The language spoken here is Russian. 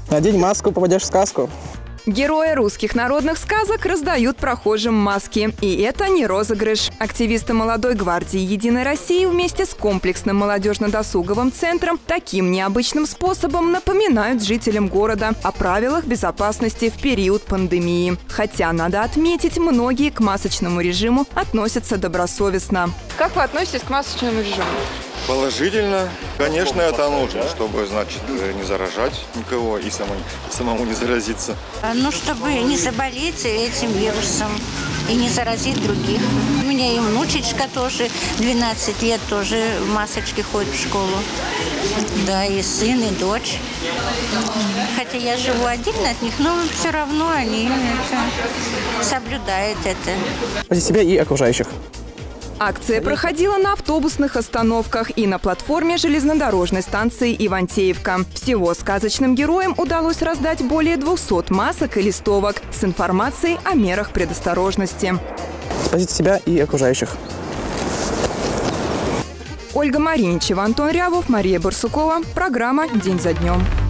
Надень маску, попадешь в сказку. Герои русских народных сказок раздают прохожим маски. И это не розыгрыш. Активисты молодой гвардии «Единой России» вместе с комплексным молодежно-досуговым центром таким необычным способом напоминают жителям города о правилах безопасности в период пандемии. Хотя, надо отметить, многие к масочному режиму относятся добросовестно. Как вы относитесь к масочному режиму? Положительно. Конечно, это нужно, чтобы, значит, не заражать никого и самому не заразиться. Ну, чтобы не заболеть этим вирусом и не заразить других. У меня и внучечка тоже, 12 лет, тоже в масочке ходит в школу. Да, и сын, и дочь. Хотя я живу отдельно от них, но все равно они соблюдают это. Спасите себя и окружающих. Акция проходила на автобусных остановках и на платформе железнодорожной станции Ивантеевка. Всего сказочным героям удалось раздать более 200 масок и листовок с информацией о мерах предосторожности. Спасите себя и окружающих. Ольга Мариничева, Антон Рябов, Мария Барсукова. Программа «День за днем».